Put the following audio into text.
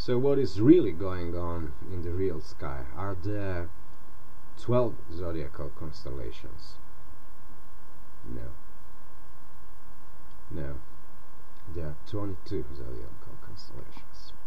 So what is really going on in the real sky? Are there 12 zodiacal constellations? No. No. There are 22 zodiacal constellations.